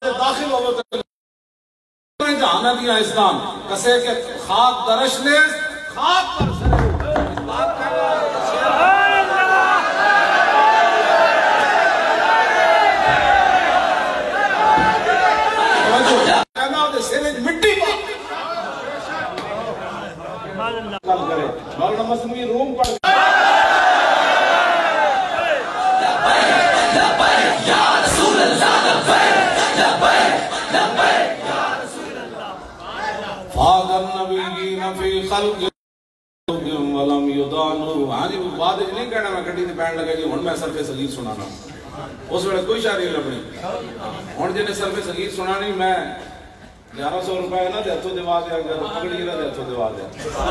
داخل ہوئے جہانا دیا اسلام کسے کے خاک درش نے خاک پر سرے مٹی کرے مولانا مسلمی روم پڑھ فاغر نبیین فی خلق ولم یدانو ہانی بات نہیں کہنا میں کٹی تھی پینڈ لگا جی ہون میں صرف صغیر سنانا اس وقت کوئی شاعری لبنی ہون جنہیں صرف صغیر سنانی میں 1100 روپے نہ دیتو دیوا دیا اگر پکڑی نہ دیتو دیوا دیا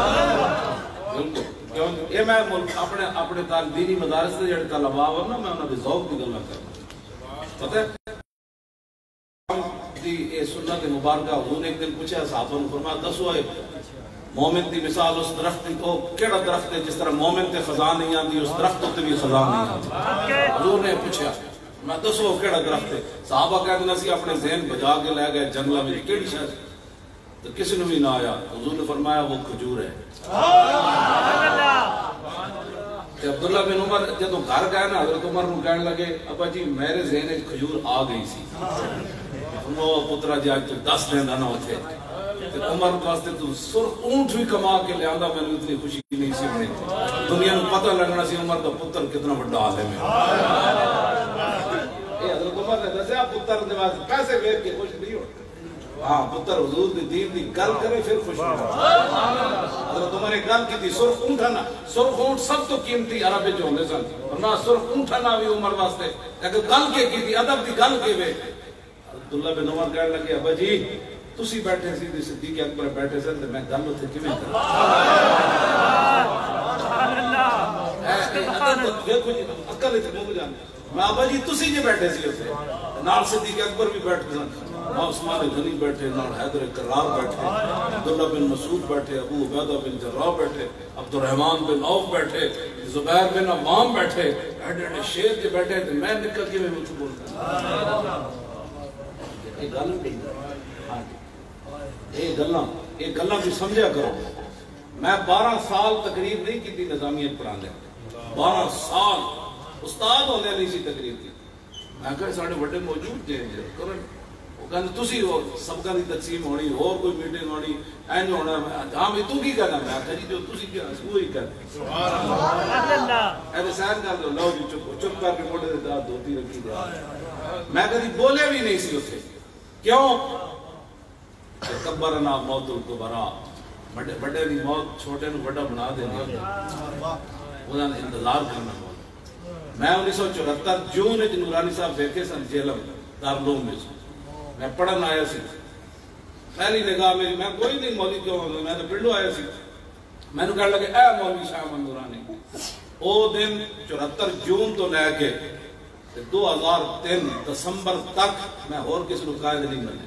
یہ میں اپنے دینی مدارس سے جڑے طلباء ورنہ میں انہوں نے ذوق کی گلہ کرنا پتہ ہے یہ سنت مبارکہ حضور نے ایک دن پوچھا صحابہ نے فرمایا دسو ہے مومن دی مثال اس درخت کو کیڑا درخت ہے جس طرح مومن تے خزان نہیں آتی اس درخت تے بھی خزان نہیں آتی حضور نے پوچھا میں دسو کیڑا درخت ہے صحابہ کہتے ہیں اسی اپنے ذہن بجا کے لے گئے جنگلہ میں کیڑی شاید تو کسی نے بھی نہ آیا حضور نے فرمایا وہ کھجور ہے عبداللہ بن عمر جب گھر گئے نا حضرت عمر نو کہنے لگے ابا جی میرے ذہن کھجور آ گئی سی وہ پترا جی آج تو 10 لیندہ نہ ہوتے عمر واسطے تو سر اونٹ بھی کما کے لے آندا میں نے اتنی خوشی نہیں سی ہونی دنیا میں پتہ لگنا سی عمر دا پتر کتنا بڑا عالم ہے حضرت عمر نے دسیا پتر دے واسطے پیسے ویکھ کے خوش نہیں ہو ہاں پتر حضور دی دین دی گل کرے پھر خوش ہو حضرت عمر نے گل کی تھی سرخ اونٹنا سرخ اونٹ سب تو قیمتی عرب جو ہوندے سن ورنہ سرخ اونٹنا بھی عمر واسطے لیکن گل کے کی تھی ادب دی گل کے وے عبداللہ بن عمر کہنے لگے ابا جی تسی بیٹھے سی صدیق اکبر بیٹھے سے تو میں گل اتنے کیویں کروں عقل اتنے مک جانے میں ابا جی تسی جی بیٹھے سی اتنے نال صدیق اکبر بھی بیٹھے سن عثمان غنی بیٹھے نال حیدر کرار بیٹھے عبداللہ بن مسعود بیٹھے ابو عبیدہ بن جراح بیٹھے عبد الرحمن بن عوف بیٹھے زبیر بن عوام بیٹھے ایڈے ایڈے شیر کے بیٹھے تو میں نکل کے میں مجھ بولتا یہ گلہ بھی سمجھا کرو میں 12 سال تقریر نہیں کی تھی نظامیت پڑھانے 12 سال استاد ہونے نہیں سی تقریر کی میں کہا ساڑھے بڑے موجود تھے کرن وہ کہنے تسی ہو سب کا دی تقسیم ہونی اور کوئی میٹنگ ہونی این ہونا ہاں بھی تو کی کہنا میں کہا جی جو تسی کیا وہی کہنا ایسے سین کر دو لو جی چپ کر کے موڑے دے دھوتی رکھی دے میں کہا بولے بھی نہیں سی اسے کیوں کبرنا موت الکبرا بڑے دی موت چھوٹے نو بڑا بنا دینے انہوں نے انتظار کرنا موت میں 1974 جون نورانی صاحب دیکھے سن جیلم دارالعلوم میں میں پڑھن آیا سی پہلی نگاہ میری میں کوئی نہیں مولوی کیوں میں تو پنڈو آیا سی میں نے کہا لگے اے مولوی شاہ احمد نورانی او دن 74 جون تو لے کے 2003 دسمبر تک میں اور کسی کو قائد نہیں ملے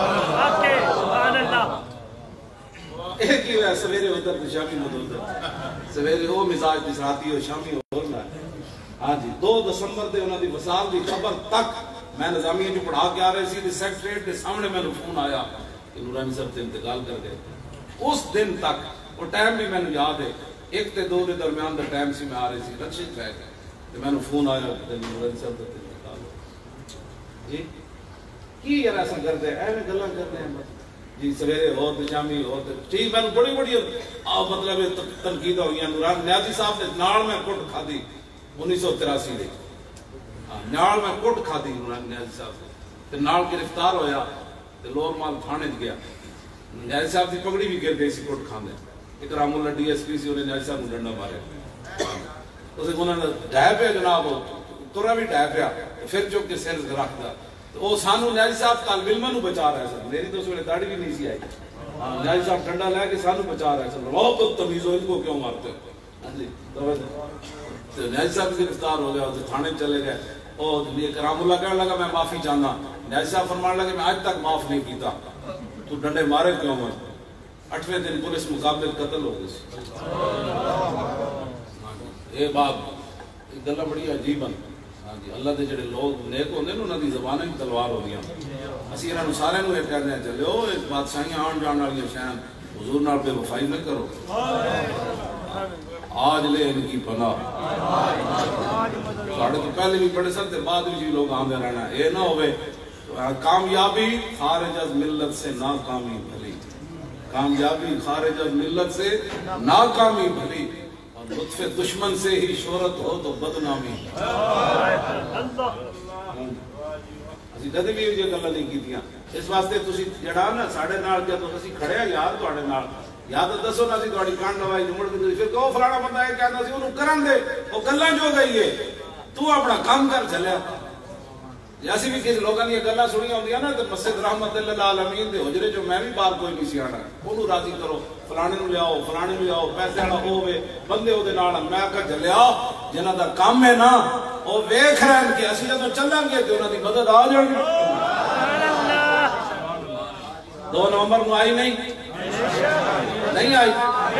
ایک ہی ہے سویرے ادھر شامی مدد سویرے وہ مزاج دسراتی ہو شامی ہو ہاں جی 2 دسمبر دے انہوں نے وصال دی خبر تک میں نظامیہ جو پڑھا کے آ رہے سی سیکٹریٹ کے سامنے میں نے فون آیا کہ نورانی صاحب سے انتقال کر گئے اس دن تک وہ ٹائم بھی میں نے یاد ہے 1 تے 2 دے درمیان دا ٹائم سی میں آ رہی سی رکشت رہ گئے تو میں نے فون آیا کہ نورانی صاحب سے انتقال ہو جی کی یار ایسا کرتے ہیں ایویں گلاں کرتے ہیں جی سویرے اور شامی اور ٹھیک میں نے بڑی مطلب تنقید ہو گئی نورانی نیازی صاحب نے نال میں کٹ کھادی 1983 دے نال میں کٹ کھادی نورانی نیازی صاحب تے نال گرفتار ہویا تے لور مال تھانے گیا نیازی صاحب دی پگڑی بھی گر گئی سی کٹ کھاندے اکرام اللہ ڈی ایس پی سی انہیں نیازی صاحب نے ڈنڈا مارے اسے انہوں نے ڈھائے پہ جناب تورا بھی ڈھائے پہ پھر چک کے سیر رکھ دا وہ سانو نیازی صاحب طالب علماں نو بچا رہے سن میری تو اس ویلے داڑھی بھی نہیں سی آئی نیازی صاحب ڈنڈا لے کے سانو بچا رہے سن رو تو تمیز ہو ان کو کیوں مارتے نیازی صاحب گرفتار ہو گیا تھانے چلے گئے اور کرام اللہ کہنے لگا میں معافی چاہنا نیازی صاحب فرمان لگے میں آج تک معاف نہیں کیتا تو ڈنڈے مارے کیوں میں 8ویں دن پولیس مقابلے قتل ہو گئی یہ بات گلا بڑی عجیب ہے اللہ دے جڑے لوگ نیک ہوندے نے انہاں دی زباناں ہی تلوار ہو گیا اسی انہوں سارے نو ایک کہتے ہیں چلو ایک بادشاہیاں آن جان والی شہن حضور نال بے وفائی نہ کرو آج لے ان کی پناہ ساڑھے تو پہلے بھی بڑے سر تھے بعد بھی لوگ آندے رہنا اے نہ ہوئے کامیابی خارج از ملت سے ناکامی بھلی کامیابی خارج از ملت سے ناکامی بھلی اور لطف دشمن سے ہی شہرت ہو تو بدنامی اسی کدے بھی یہ گلاں نہیں کیتیاں اس واسطے تسی جڑا نا ساڈے نال جدوں اسی کھڑے ہیں یار تواڈے نال یا تو دسو نا سی تواڈی کان لوائی مڑ کے پھر کہو فلانا بندہ ہے کہندا سی اونوں کرن دے او گلاں جو گئی ہے تو اپنا کام کر چلیا جیسی بھی کسی لوگوں نے یہ گلاں سنی ہوندیاں نا تے مسجد رحمت اللہ العالمین دے حجرے جو میں بھی باہر کوئی نہیں سی آنا اونوں راضی کرو فلانے نو لے آؤ پیسے والا ہوے بندے او دے نال میں کہ جلیا جنہاں دا کام ہے نا او ویکھ رہن کہ اسی جدوں چلاں گے تے انہاں دی مدد آ جانی سبحان اللہ 2 نومبر نو آئی نہیں آئی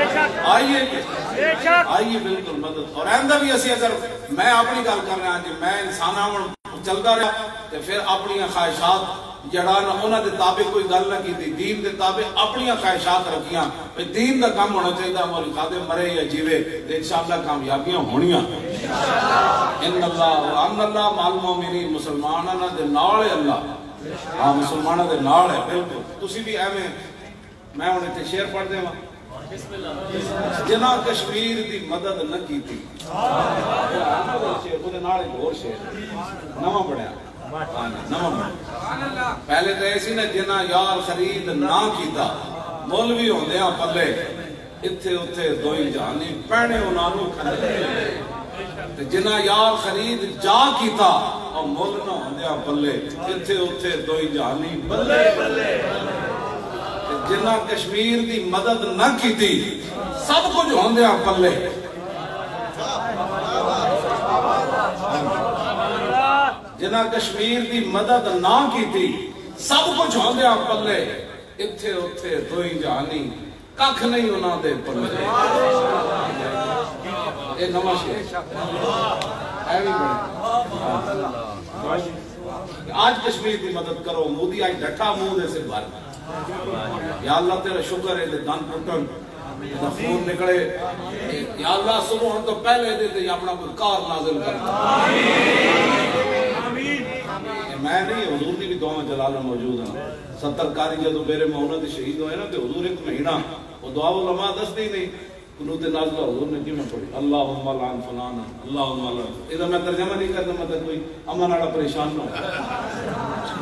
آئیے بالکل مدد اور آئندہ بھی اسی اگر میں اپنی گل کر رہا ہوں کہ میں انسان چلتا رہا تو پھر اپنی خواہشات جڑانا انہوں نے تابع کوئی گل نہ کی تھی دین دے تابع اپنی خواہشات رکھیاں دین دا کام ہونا چاہیے مولی خادم مرے یا جیوے تو انشاءاللہ کامیابیاں ہونیاں ان اللہ مع المؤمنین مسلمانہ دے نال ہے اللہ ہاں مسلمانہ دے نال ہے بالکل تسی بھی ایویں میں انہیں تے شعر پڑھ دے جنا کشمیر دی مدد نہ کی تھی پہلے تو ایسی نے جنا یار خرید نہ کیتا مولوی ہوندیاں پلے اتھے اتھے دوئی جانی پہنے انہوں کھنے جنا یار خرید جا کیتا اور مول نہ ہوندیاں پلے اتھے اتھے دوئی جانی بلے جنہ کشمیر دی مدد نہ کی تھی سب کچھ ہوندے ہیں پلے جنہ کشمیر دی مدد نہ کی تھی سب کچھ ہوندے ہیں پلے اتھے اتھے دوئی جانی ککھ نہیں ہونا دے پلے اے نماشے اے بھی بڑے آج کشمیر دی مدد کرو مودی آج ڈھٹا مودے سے بھر یا اللہ تیرا شکر ہے کہ دن پٹن خون نکڑے یا اللہ صبح ہم تو پہلے دیتے یا اپنا کوئی کار نازل کرنا میں نہیں حضور دی بھی دعا جلالہ موجود ہیں 70 کاری جدو میرے مہونت شہید ہوئے نا کہ حضور ایک مہینہ وہ دعا علماء دس دی نہیں قنوت نازلہ حضور نے کی میں پڑھی اللہم لعن فلانا اللہم لعن ادھا میں ترجمہ نہیں کرنا مطلب کوئی امان آڑا پریشان نہ ہو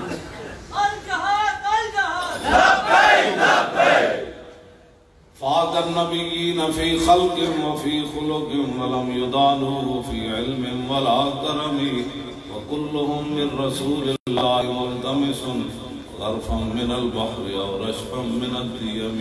فاق النبیین فی خلق وفی خلق ولم یدانوه فی علم ولا کرم وکلهم من رسول اللہ ملتمس غرفا من البحر او رشفا من الدیم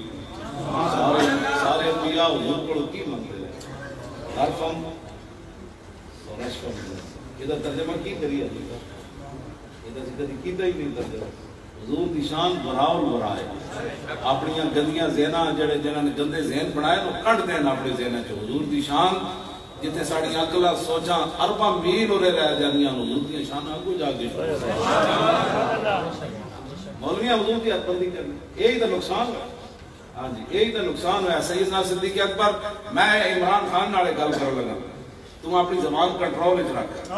سارے انبیاء حضور کو کی منتے ہیں غرفا اور رشفا ادھر ترجمہ کی کری ہے ادھر کدی کیتا ہی نہیں ترجمہ حضور دی شان براؤ برا ہے اپنی گندیاں ذہناں جڑے جنہاں نے گندے ذہن بنائے نو کٹ دین اپنے ذہن چ حضور دی شان جتے ساڑی عقلاں سوچاں ارباں میل اورے رہ جاندیاں حضور دی شان اگوں جا کے مولویاں حضور دی حد بندی کرنے یہی تو نقصان ہے ہاں جی یہی تو نقصان ہے سیدنا صدیق اکبر میں عمران خان نالے گل کر لگا تم اپنی زبان کنٹرول وچ رکھ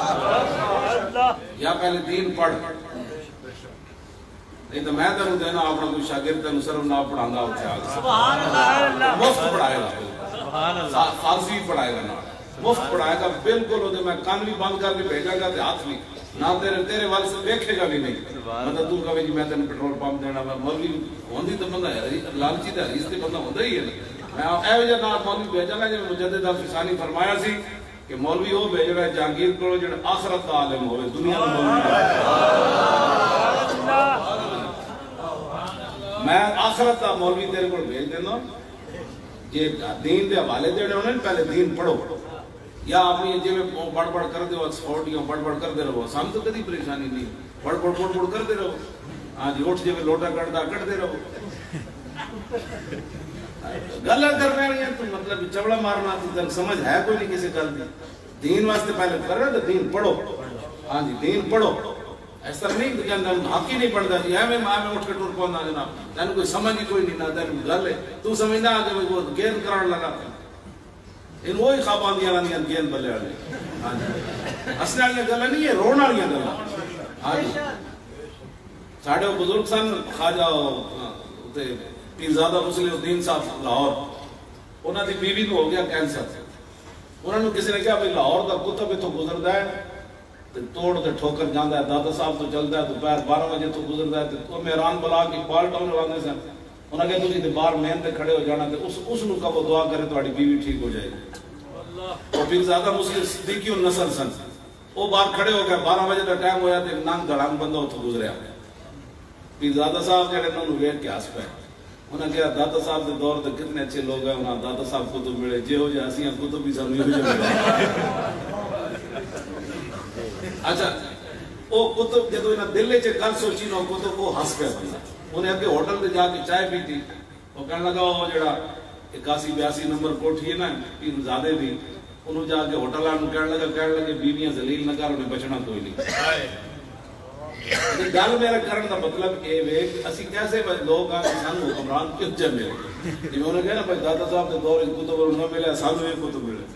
یا پہلے دین پڑھ نہیں تو میں تینوں دینا اپنا کوئی شاگرد تینوں صرف نہ پڑھانا ہوتے آگے مفت پڑھائے گا فارسی پڑھائے گا نہ مفت پڑھائے گا بالکل ہوتے میں کان بھی بند کر کے بھیجا گا ہاتھ بھی نہ تیرے والے سے دیکھے گا بھی نہیں مطلب تو کہے جی میں تینوں پیٹرول پمپ دینا میں مولوی ہوندی تو بندہ ہے لالچی تے حدیث تے بندہ ہوندا ہی ہے میں ایویں جے نہ مولوی بھیجا گا جے مجدد الفسانی فرمایا سی کہ مولوی وہ بھیجنا ہے جہانگیر کو جڑا آخرت دا عالم ہوئے دنیا دا مولوی میں آخرت دا مولوی تیرے کو بھیج دینا جے دین دے حوالے دینے ہونے پہلے دین پڑھو یا اپنی جے میں بڑھ بڑھ کر دے ایکسپورٹ یا بڑھ بڑھ کر دے رہو سام تو کدی پریشانی نہیں بڑھ بڑھ کر دے رہو ہاں جی اٹھ جے میں لوٹا کٹ دے رہو گلہ کر رہے ہیں تو مطلب چوڑا مارنا تو سمجھ ہے کوئی نہیں کسی گل دی دین واسطے پہلے کر رہے تو دین پڑھو ہاں جی دین پڑھو اس طرح نہیں کہ حق ہی نہیں پڑھتا جی میں اٹھ کے ٹر پاؤں جناب تین کوئی سمجھ ہی کوئی نہیں نہ تین گل ہے تو سمجھنا کہ وہ گیند کران لگا ان وہی خواب آدیاں رہنیاں گیند بلے والے ہاں جی ہسنے والی گلاں نہیں ہے رونے والی گلاں ہاں جی ساڈے بزرگ سن خواجہ پیرزادہ مسلم الدین صاحب لاہور انہاں دی بیوی نو ہو گیا کینسر انہوں نے کسی نے کہا بھائی لاہور دا کتب اتوں گزردا ہے توڑ تے ٹھوکر جاندا ہے دادا صاحب تو چلدا ہے دوپہر 12 بجے تو گزردا ہے تے او مہران بلا کے پال ٹاؤن واندے سن انہاں کہا تسی تے باہر مین تے کھڑے ہو جانا تے اس نو کہو دعا کرے تہاڈی بیوی ٹھیک ہو جائے گی اللہ او پیرزادہ مسلم صدیقی النسل سن او باہر کھڑے ہو گئے 12 بجے دا ٹائم ہویا تے ننگ دڑنگ بندہ اتوں گزریا پیرزادہ صاحب جڑے انہاں نو ویکھ کے ہس پے انہاں کہا دادا صاحب دے دور تے کتنے اچھے لوگ ہیں انہاں دادا صاحب کتب ملے جے ہو جائے اسیاں کتب بھی سانوں ہو جائے اچھا او کتب جدو انہاں دل وچ گل سوچی نو کتب وہ ہس پیا بندہ انہیں اگے ہوٹل تے جا کے چائے پیتی وہ کہنے لگا وہ جڑا 81-82 نمبر کوٹھی ہے نا پیرزادے دی انہوں جا کے ہوٹل والوں کہنے لگے بیویاں ذلیل نہ کر انہیں بچنا کوئی نہیں گل میرا کرن دا مطلب اے وے اسی کیسے لوگ آ کے سانو حکمران کیوں چ ملے جی انہوں نے کہا نا بھائی دادا صاحب کے دور کتب نہ ملے سانو یہ کتب ملے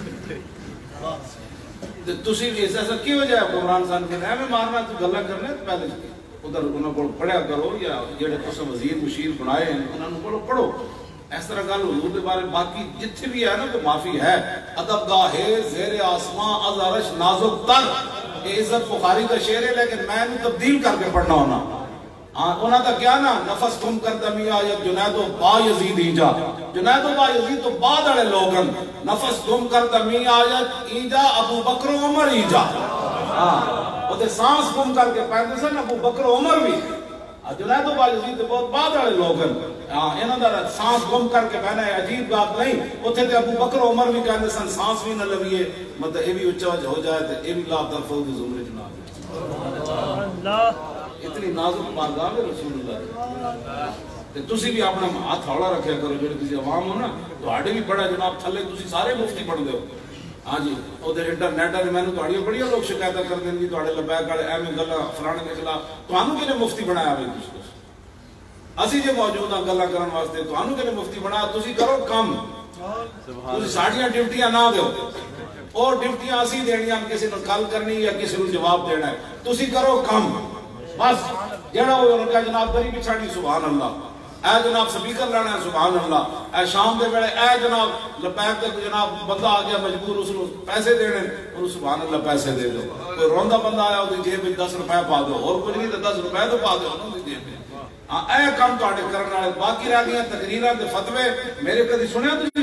تسی بھی ایسا کی وجہ ہے حکمران سان کے میں مارنا تو گلا کرنا پہلے ادھر انہوں کو پڑھیا کرو یا جڑے تساں وزیر مشیر بنائے ہیں انہوں کو پڑھو اس طرح گل حضور کے بارے باقی جتھے بھی ہے نا تو معافی ہے ادب گاہ زیر آسماں از عرش نازک تر یہ عزت بخاری کا شعر ہے لیکن میں نے تبدیل کر کے پڑھنا ہونا انہاں کا کیا نا نفس تم کر دمی آیت جنید و با یزید ایجا جنید و با یزید تو بعد اڑے لوگن نفس تم کر دمی آیت ایجا ابو بکر و عمر ایجا وہ تے سانس گم کر کے پہنے سن ابو بکر و عمر بھی جنید و با یزید تو بہت بعد اڑے لوگن انہاں دا سانس گم کر کے پہنا ہے عجیب بات نہیں اوتھے تے ابو بکر و عمر بھی کہندے سن سانس بھی نہ لویے مطلب اے بھی اونچا ہو جائے تے اے بھی لا طرفوں دی زمرے جناب اللہ اتنی نازک بارگاہ ہے رسول اللہ تے تسی بھی اپنا ہاتھ ہولہ رکھیا کرو جڑے تسی عوام ہو نا تہاڈے بھی بڑا جناب تھلے تسی سارے مفتی پڑھ دے ہو ہاں جی ادھر انٹرنیٹ والے میں تہاڈیاں بڑیاں لوگ شکایتاں کردے ہیں جی تہاڈے لبیک والے ایویں گلاں فلانے کے خلاف تانوں کنے مفتی بنایا ہوئے اسی جے موجود ہاں گلاں کرن واسطے تانوں کنے مفتی بنایا تسی کرو کم تسی ساڈیاں ڈیوٹیاں نہ دیو اور ڈیوٹیاں اسی دینیاں کسی نوں گل کرنی یا کسی نوں جواب دینا ہے تسی کرو کم بس جڑا وہ انہوں نے کہا جناب بری پچھاڑی سبحان اللہ اے جناب سپیکر لانا ہے سبحان اللہ اے شام دے ویلے اے جناب لپیک دے جناب بندہ آ گیا مجبور اس نوں پیسے دینے انہوں سبحان اللہ پیسے دے دو کوئی روندا بندہ آیا وہ جیب میں 10 روپے پا دو اور کوئی نہیں تو 10 روپے تو پا دو انہوں دی جیب میں اے کام تواڈے کرن والے باقی رہ گئے تقریراں تے فتوی میرے کدی سنیا تسی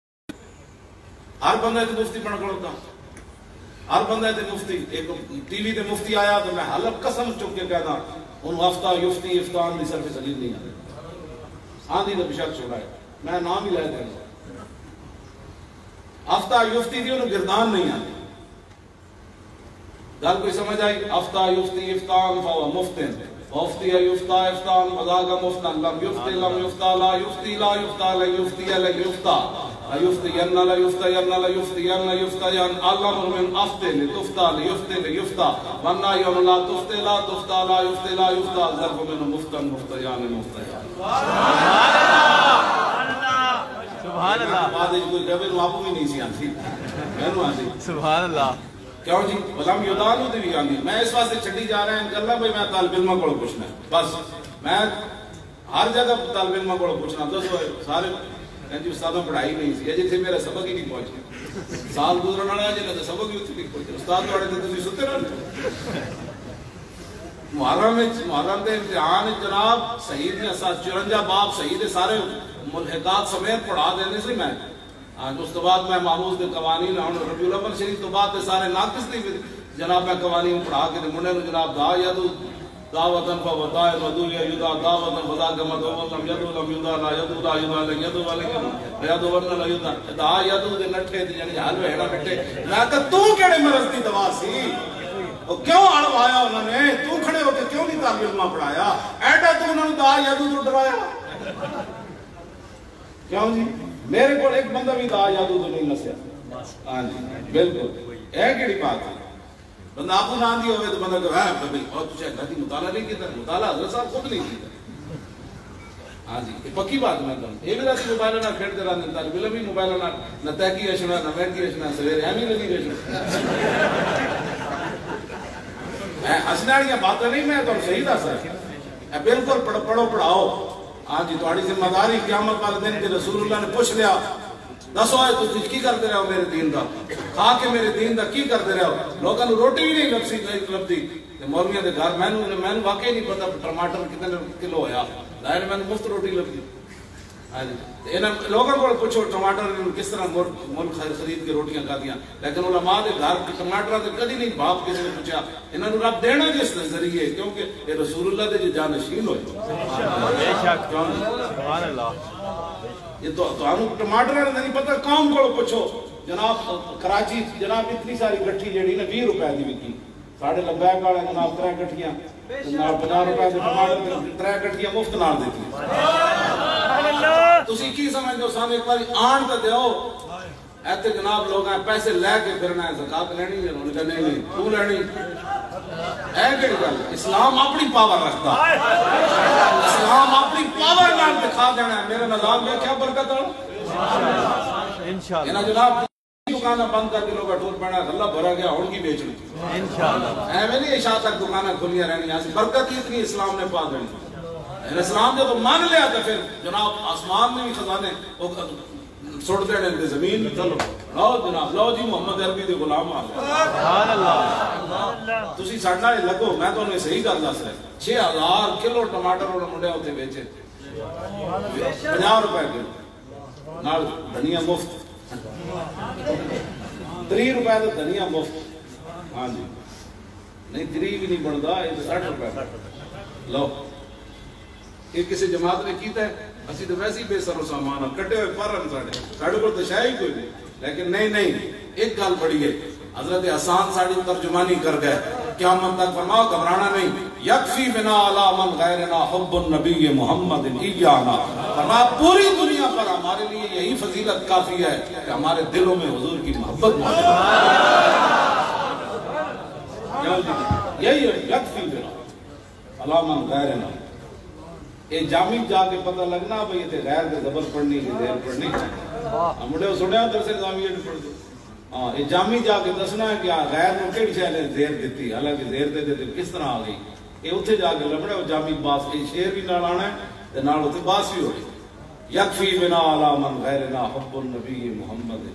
ہر بندہ تے مفتی بن کھڑوتا ہر بندہ تے مفتی ایک ٹی وی تے مفتی آیا تو میں حلف قسم چک کے کہتا انہوں افتہ یفتی افتان دی صرف سلیل نہیں آتے آندھی تو بشک چھوڑا ہے میں نام ہی لے دیں افتہ یفتی دی انہوں گردان نہیں آتے گل کوئی سمجھ آئی افتہ یفتی افتان فاو مفتن وفتی یفتا افتان وزاگا مفتن لم یفتی لم یفتا لا یفتی لا یفتا لا یفتی لا یفتا لا یفتی ین لا یفتا ین لا یفتی ین لا یفتا ین علم من افتی لتفتا لیفتی لیفتا وننا یون لا تفتی لا تفتا لا یفتی لا یفتا ظرف من مفتن مفتیان مفتیان سبحان اللہ بعد کوئی کہے نو آپ بھی نہیں سی آتی میں نو آتی سبحان اللہ کیوں جی غلام یودانو دی بھی آندی میں اس واسطے چھڈی جا رہا ہیں اللہ بھائی میں طالب علماں کو پوچھنا ہے بس میں ہر جگہ طالب علماں کو پوچھنا دسو سارے جی استادوں پڑھائی نہیں سی جی تھے میرا سبق ہی نہیں پہنچے سال گزرن والا جی نے سبق ہی اتنے نہیں پہنچے استاد پڑھے تے تسی ستے رہے محرم دے امتحان جناب صحیح نے 54 باب صحیح دے سارے ملحقات سمیت پڑھا دینے سے میں اس تو بعد میں معموز دے قوانین ربیع الاول شریف تو بعد دے سارے ناقص نہیں جناب میں قوانین پڑھا کے منڈے نو جناب دا یدو دعوتن فوتائے مدو یا یدا دعوتن فدا گمدو لم یدو لم یدا لا یدو لا یدا لا یدو لا یدو ورنہ لا یدا دا یدو دے نٹھے دے یعنی حال ویڑا نٹھے میں کہ تو کیڑے مرض دی دوا سی کیوں آیا انہوں نے تو کھڑے ہو کے کیوں نہیں طالب علماں پڑھایا ایڈا تو انہوں نے دا یدو تو ڈرایا کیوں جی میرے کو ایک بندہ بھی دا یادو تو نہیں نسیا ہاں جی بالکل اے کیڑی بات ہے بندہ آپ نہ آندھی ہوئے تو بندہ کہا ہے بھائی اور تجھے اللہ کی مطالعہ نہیں کیتا، مطالعہ حضرت صاحب خود نہیں کیتا. ہاں جی یہ پکی بات میں کہوں. یہ بھی راتی موبائل نہ کھیلتے رہتے طالب علم بھی موبائل نہ تحقیق اشنا نہ مہنگی اشنا سویرے ہم ہی لگی اشنا ہسنے والی باتیں نہیں. میں تو صحیح دس رہا بالکل پڑھو پڑھاؤ. ہاں جی تھوڑی ذمہ داری قیامت والے دن کے رسول اللہ نے پوچھ لیا دسو ہے تم کی کرتے رہو میرے دین دا کھا کے میرے دین دا کی کرتے رہو. لوگوں نے روٹی بھی نہیں لبتی مولویاں دے گھر. میں نے واقعی نہیں پتا ٹماٹر کتنے کلو ہویا ظاہر میں مفت روٹی لبتی. لوگوں کو پوچھو ٹماٹر کس طرح ملک خرید کے روٹیاں کھاتیاں. لیکن علماء دے گھر ٹماٹر سے کدی نہیں باپ کسی نے پوچھا. انہوں نے رب دینا جس ذریعے کیونکہ یہ رسول اللہ دے جانشین ہوئے. یہ تو ٹماٹر نہیں پتا کام کو پوچھو. جناب کراچی جناب اتنی ساری گٹھی جیڑی نا 20 روپے دی وکی ساڑھے لبیک والے جناب 3 گٹھیاں 50 روپے دے ٹماٹر 3 گٹھیاں مفت نال دیتی. تسی کی سمجھ دو سامنے ایک بار آن تے دیو ایتے جناب لوگ ہیں پیسے لے کے پھرنا ہے زکات لینی ہے. انہوں نے کہا نہیں تو لینی ہے کہ گل. اسلام اپنی پاور رکھتا ہے. اسلام اپنی پاور نال دکھا دینا ہے. میرے نظام میں کیا برکت ہے انشاءاللہ. جناب دکانہ بند کر کے لوگ ٹور پڑنا غلہ بھرا گیا ہون کی بیچ لی انشاءاللہ. ایویں نہیں عشاء تک دکانہ کھلیاں رہنی ایسی برکت ہی اتنی اسلام نے پا دینی. اسلام نے تو مان لیا تو پھر جناب آسمان میں بھی خزانے سوڑ دینے دے زمین میں چلو لو جناب لو جی محمد عربی دے غلام آ گیا. تسی ساڈا لگو میں تو انہیں صحیح گل دس رہا 6000 کلو ٹماٹر اور منڈے ہوتے بیچے 50 روپے کلو نال دھنیا مفت 3 روپے تو دھنیا مفت. ہاں جی نہیں 3 بھی نہیں بنتا یہ 60 روپے لو. یہ کسی جماعت نے کیتا ہے اسی تو ویسے ہی بے سر و سامان کٹے ہوئے پر ہم ساڑھے کو تو شاید کوئی نہیں. لیکن نہیں ایک گل بڑی ہے حضرت حسان ساڑھی ترجمانی کر گئے قیامت تک فرماؤ گھبرانا نہیں. یکفی بنا علی من غیرنا حب النبی محمد ایانا. فرمایا پوری دنیا پر ہمارے لیے یہی فضیلت کافی ہے کہ ہمارے دلوں میں حضور کی محبت موجود ہے. یہی ہے یکفی بنا علی من غیرنا. یہ جامع جا کے پتہ لگنا بھئی یہ غیر کے زبر پڑھنی کی دیر پڑھنی چاہیے. مڑے سنیا درس نظامیہ نہیں پڑھ دو. ہاں یہ جامع جا کے دسنا ہے کہ غیر نے کیڑی شے نے زیر دیتی حالانکہ زیر دے کس طرح آ گئی. یہ اتنے جا کے لبڑے وہ جامع باس یہ شعر بھی نال آنا ہے تے نال اتنے باس بھی ہوئی. یکفی بنا علی من غیرنا حب النبی محمد.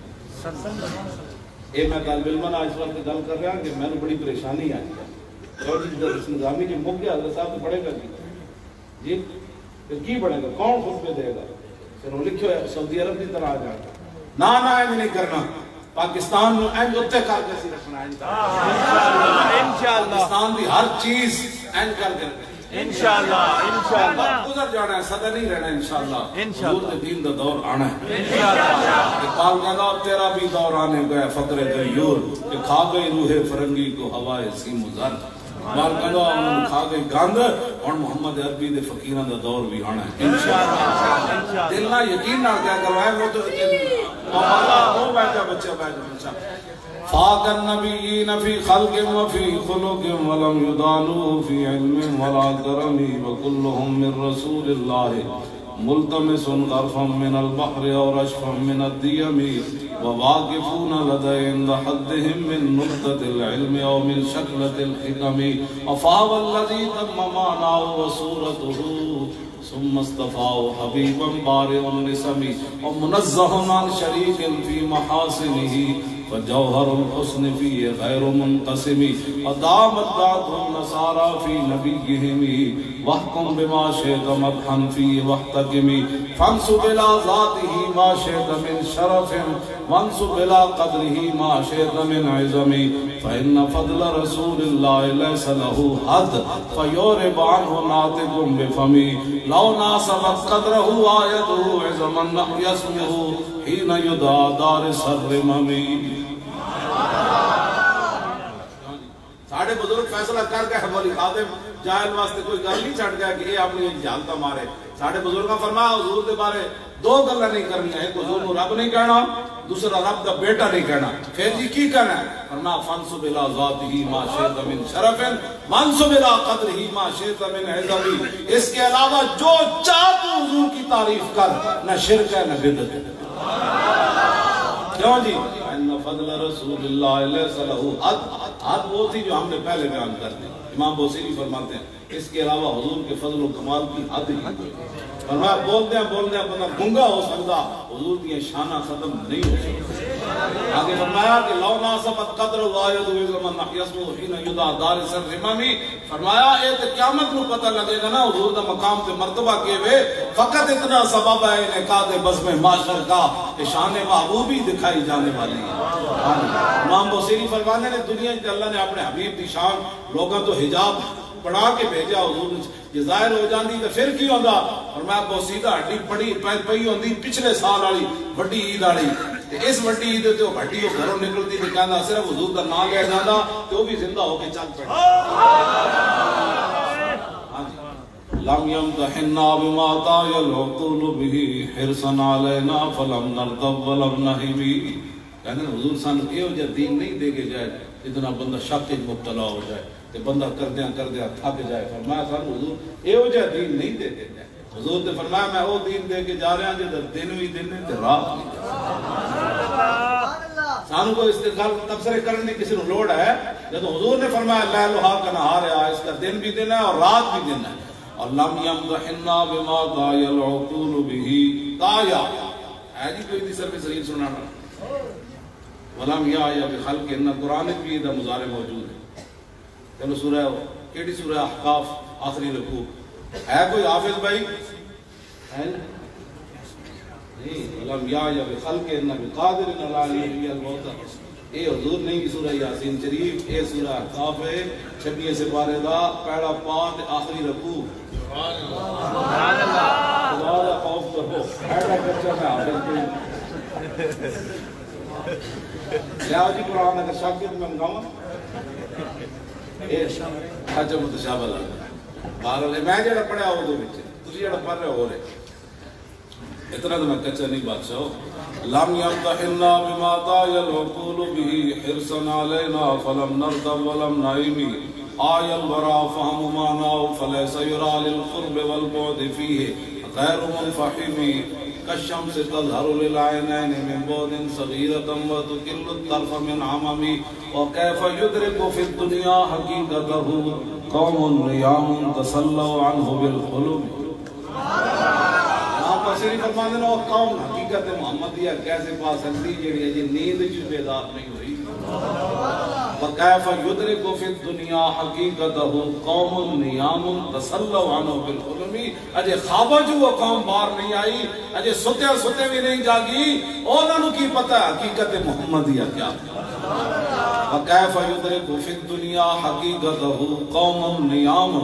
یہ میں طالب علم آج وقت گل کر رہا کہ میں نے بڑی پریشانی آئی ہے. درس نظامی جی مک گیا حضرت صاحب تو پڑھے گا جی پھر کی بڑھے گا کون خطبے دے گا. پھر وہ لکھو ہے سعودی عرب کی طرح آ جائے گا. نہ ایسے نہیں کرنا. پاکستان میں این اتنے کر کے سی رکھنا انشاءاللہ. پاکستان کی ہر چیز این کر کے انشاءاللہ گزر جانا ہے. صدا نہیں رہنا انشاءاللہ. حضور کے دین دا دور آنا ہے انشاءاللہ. اقبال کہتا تیرا بھی دور آنے گئے فقر غیور کہ کھا گئی روح فرنگی کو ہوائے سیم و زر. بار کہتا انہوں کھا گئی گاند اور محمد عربی دے فقیران دا دور بھی آنا ہے انشاءاللہ. دل نہ یقین نہ کیا کروائے وہ تو اللہ وہ بیٹھا بچہ فاق النبیین فی خلق و فی خلق ولم یدانو فی علم ولا کرمی وکلہم من رسول اللہ ملتمس غرفا من البحر اور اشفا من الدیم وواقفون لدین حدهم من نقطة العلم او من شکلة الحکم افاو الذی تم مانا وصورته ثم استفاو حبیبا بارئ النسم ومنزہ عن شریک فی محاسنه فجوہر الحسن فی غیر منقسم ودامت دعت النصارى فی نبیہم وحکم بما شئت مدحا فی وحتکم فانسب الى ذاته ما شئت من شرف وانسب الى قدره ما شئت من عظم فإن فضل رسول اللہ لیس له حد فیورب عنہ ناطق بفمی لو ناسبت قدره آیته عظما یسمه حین یدعا دار سر ممی. ساڑھے بزرگ فیصلہ کر کے مولی خادم جاہل واسطے کوئی گل نہیں چھٹ گیا کہ یہ اپنی جہالت مارے. ساڈے بزرگاں فرمایا حضور دے بارے دو گلاں نہیں کرنی، ایک حضور نو رب نہیں کہنا، دوسرا رب دا بیٹا نہیں کہنا. پھر جی کی کہنا ہے؟ فرمایا فانسب الی ذاتہ ما شئت من شرف وانسب الی قدرہ ما شئت من عظم. اس کے علاوہ جو چاہ تو حضور کی تعریف کر، نہ شرک ہے نہ بدعت ہے. کیوں جی؟ ان فضل رسول اللہ لیس لہ حد وہ تھی جو ہم نے پہلے بیان کر دی. امام بوصیری فرماتے ہیں اس کے علاوہ حضور کے فضل و کمال کی حد ہی کوئی نہیں. فرمایا بولتے ہیں بندہ گنگا ہو سکتا، حضور کی شانہ ختم نہیں ہو سکتا. آگے فرمایا کہ لو ناسبت قدر الوائد وزمن یسمو حین یدعا دار سر رمامی. فرمایا اے تو قیامت نو پتہ لگے گا نا حضور دا مقام تے مرتبہ کے وے، فقط اتنا سبب ہے انعقاد بزم معاشر کا کہ شان محبوبی دکھائی جانے والی ہے. امام بوصیری فرماتے ہیں دنیا میں اللہ نے اپنے حبیب کی شان لوگوں تو حجاب پڑھا کے بھیجا، حضور جی ظاہر ہو جاندی تو پھر کی ہوندا؟ فرمایا بوسیدہ ہڈی پڑی پئی ہوندی پچھلے سال والی وڈی عید والی، تے اس وڈی عید تے ہڈی او گھروں نکلتی تے کہندا صرف حضور دا نام لے جاندا تے او بھی زندہ ہو کے چل پڑا. ہاں جی لم یمتحنا بما طال العقول به حرصا علینا فلم نرتب ولم نہبی. کہندے حضور سانو ایہو جہا دین نہیں دے کے جائے جتنا بندہ شک وچ مبتلا ہو جائے تے بندہ کردیاں تھک جائے. فرمایا سانو حضور ایہو جہا دین نہیں دے کے جائے. حضور نے فرمایا میں وہ دین دے کے جا رہا ہوں جدھر دن بھی دن ہے تے رات بھی. سانو کو اس گل تبصرے کرنے کی کسی نو لوڑ ہے؟ جب حضور نے فرمایا لیلھا کنہار ہے، اس کا دن بھی دن ہے اور رات بھی دن ہے. اور لم یمتحنا بما طال العقول به طایا ہے جی کوئی تیسر میں صحیح سنانا. ولم یا بخلق ان قرآن بھی دا مضارع موجود ہے. چلو سورہ کیڑی سورہ احقاف آخری رکوع ہے کوئی حافظ بھائی؟ ہے نہیں. ولم یا بخلق ان بقادر علی ان یحیی الموتى. اے حضور نہیں سورہ یاسین شریف، اے سورہ احقاف ہے 26 سپارے دا پہلا پارٹ آخری رکوع. سبحان اللہ. خدا دا خوف کرو ایڈا کچا میں حافظ کوئی لیا جی قرآن اگر شاگرد میں منگاؤں اچھا متشابہ لگا. بہرحال میں جڑا پڑھا ہو دو بچے تسی جڑا پڑھ رہے ہو رہے اتنا تو میں کچا نہیں بادشاہ. لم یمتحنا بما طال العقول به حرصا علینا فلم نرتب ولم نعمی. آی الورا فهم معناه فلیس یرا للقرب والبعد فیہ غیر منفحمی. كالشمس تظهر للعينين من بعد صغيرة وتكل الطرف من عمم. وكيف يدرك في الدنيا حقيقته قوم نيام تسلوا عنه بالحلم. آپ بصری فرماتے ہیں وہ قوم حقیقت محمدیہ کیسے پا سکتی جڑی جی نیند جو بیدار نہیں ہوئی. وكيف يدرك في الدنيا حقيقته قوم نيام تسلوا عنه بالحلم. اجے خواباں جو وہ قوم باہر نہیں آئی، اجے ستے بھی نہیں جاگی، انہاں نوں کی پتہ حقیقت محمدیہ کیا. وكيف يدرك في الدنيا حقيقته قوم نيام